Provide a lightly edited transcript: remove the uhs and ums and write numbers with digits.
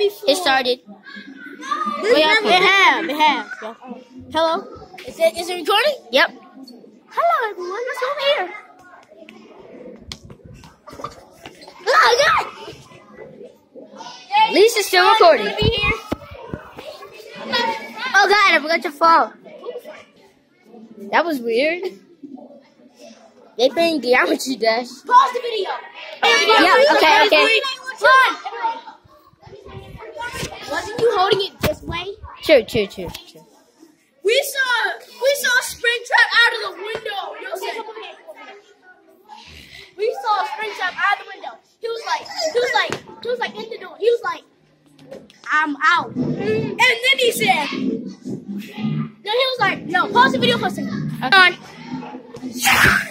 before. It started. It have. Hello? Is it recording? Yep. Hello, everyone. Let's over here. Oh, God! At least it's still recording. Be here. Oh, God, I forgot your phone. That was weird. They playing Geometry Dash. Pause the video. Yeah, okay. Run! Wasn't you holding it this way? True. We saw Springtrap out of the window. We saw Springtrap out of the window. He was like in the door. He was like, I'm out. And then he said, no, he was like, no, pause the video for a second. On.